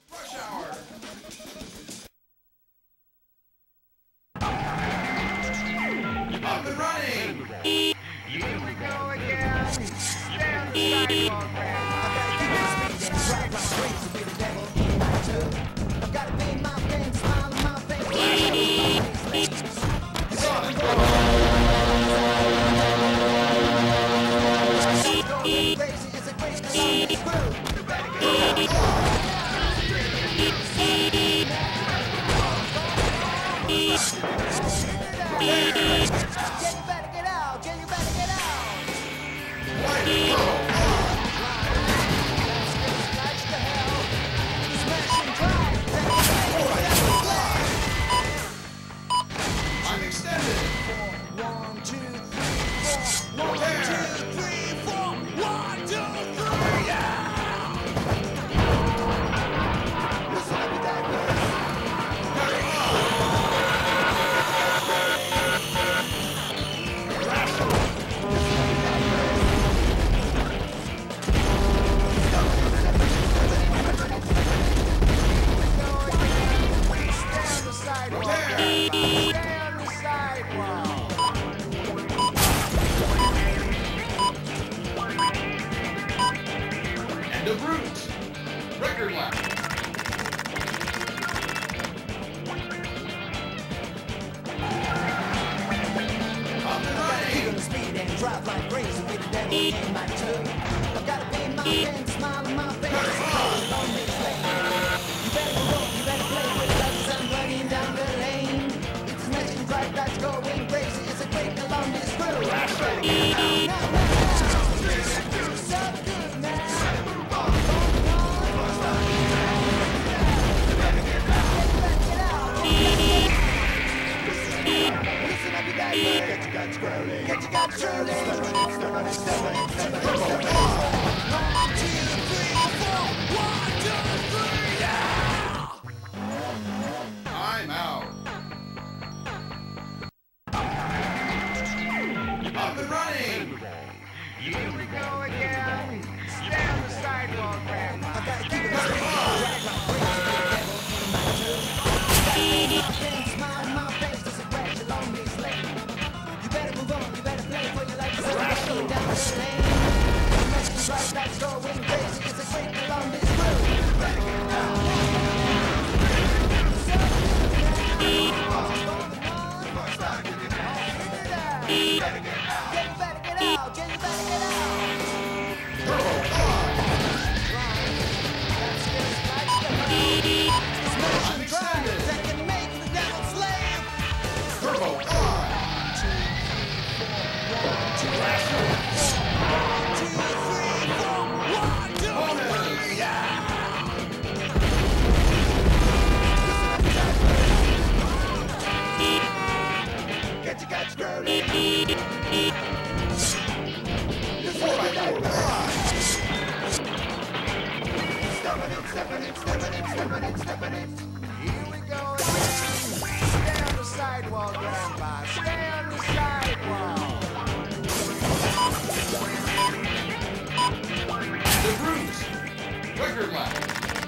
Rush hour. Up and running. Here we go again. Stay on the sidewalk, man. I gotta keep it speed and drive like crazy with the devil in my tub. I've gotta pay my rent, smile on my face. He's on it. Going crazy, it's a crazy Columbus crew. You better get Yeah, you better get out. Yeah, you better get out. Like the hell. Smash and drive. I'm extended. 1, 2, 3, 4. 1, 2, 3, 4. 1, 2, 3, yeah! Listen up with that verse. Stay on the sidewalk. Stay on the sidewalk. End of route. Record lap. Up and running. Gonna speed and drive like crazy with the devil in my tub. I've gotta pay my rent, smile on my face. On this lane. You better go, you better play with us. I'm running down the lane. It's a matching drive that's going crazy. It's a great Columbus crew. Now, so good now. Listen up, you guys. Get your guts growling. Get your guts growling. One, two, three, four. 1, 2, 3, yeah! I'm out. Up and running. Here we go again. Stay on the sidewalk, man. I gotta keep it straight. Drive like crazy with the devil in my tub. Smile on my face, there's a crash along this lane. You better move on, you better play for your life. So running down the lane. Imagine drive that's going crazy. It's a great Columbus crew. You better get down. So good now. You better get out. Yeah, you better get out. Yeah, you better get out. Turbo five. That's just like the honey. Smash I'm and drive extended. that can make the devil slave. Turbo five. 1, 2, 3, 4. 1, 2, 3, yeah! Get your guts growling. Listen to that verse. Stepping it. Here we go again. Stay on the sidewalk, Grandpa. Stay on the sidewalk. The route. Record lap.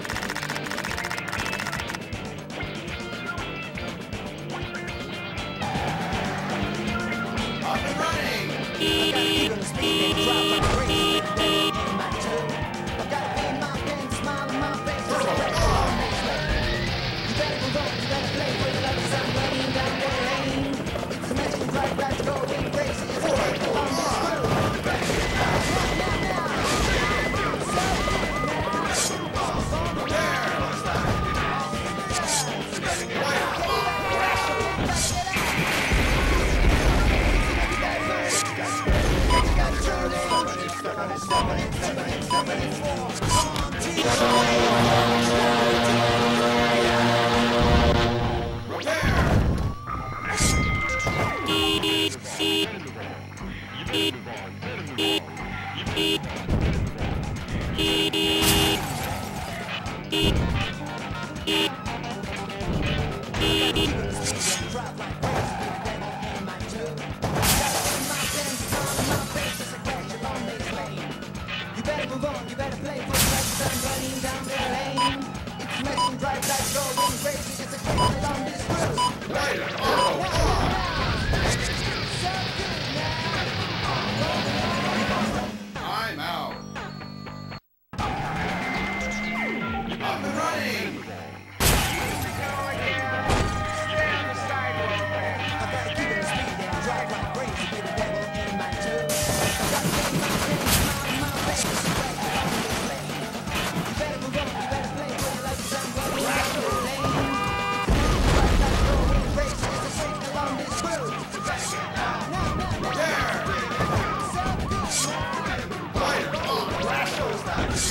Up and running. You're gonna speed and drive like crazy with the devil in my tub. I've gotta pay my rent, smile on my face. There's a crash along this lane. You better move on, you better play for your life. 'Cause I'm running down the lane. It's a matching drive that's going crazy. It's a great Columbus crew. You better get out. Now. So good now. Drive like crazy with the devil in my tub. Gotta pay my rent, smile on my face. There's a crash along this lane. You better move on, you better play for the rest. I'm running down the lane. It's Bright lights going crazy, it's a great along this road. Lighter. Turbo on. I'm out. Up and running. I gotta keep it speed and drive like crazy, baby devil in my tube. I gotta get my things, my face is right along this lane. You better move on, you better play with it like the sun going down the lane. Bright lights going crazy, it's a great along this road. There. Lighter on.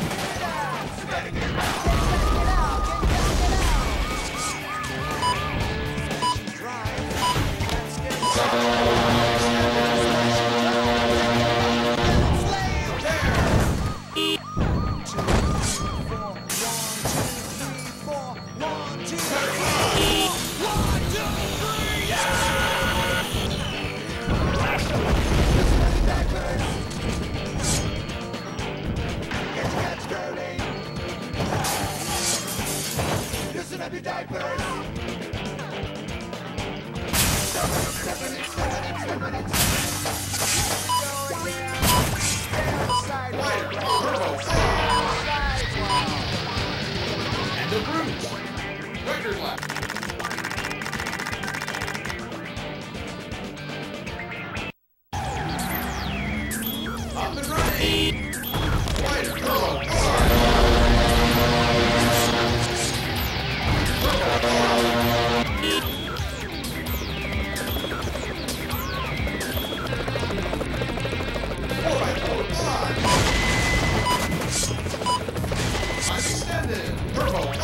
Listen up, you diapers. Lighter. Turbo on. And the Bruce. Record lap. Up and running. Lighter. Turbo on. I'm extended. Turbo